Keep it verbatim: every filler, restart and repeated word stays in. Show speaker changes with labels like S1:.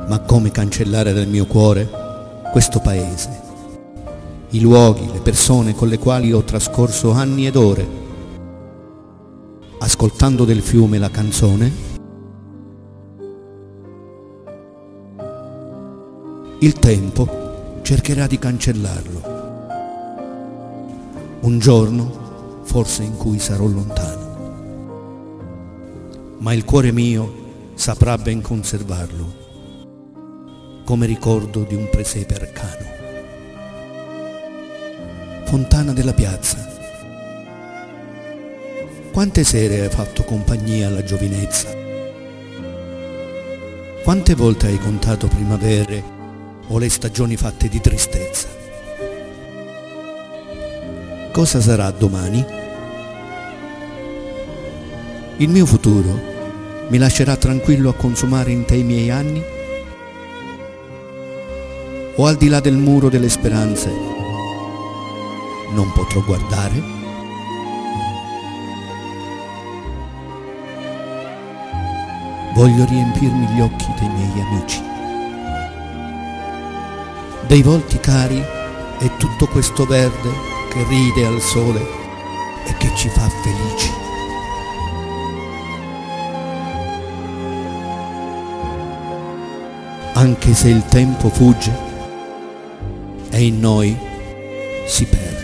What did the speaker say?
S1: ma come cancellare dal mio cuore questo paese, i luoghi, le persone con le quali ho trascorso anni ed ore, ascoltando del fiume la canzone? Il tempo cercherà di cancellarlo. Un giorno, forse in cui sarò lontano, ma il cuore mio saprà ben conservarlo come ricordo di un presepe arcano. Fontana della piazza, quante sere hai fatto compagnia alla giovinezza? Quante volte hai contato primavere o le stagioni fatte di tristezza? Cosa sarà domani? Il mio futuro mi lascerà tranquillo a consumare in te i miei anni? O al di là del muro delle speranze non potrò guardare? Voglio riempirmi gli occhi dei miei amici, dei volti cari e tutto questo verde che ride al sole e che ci fa felici. Anche se il tempo fugge e in noi si perde.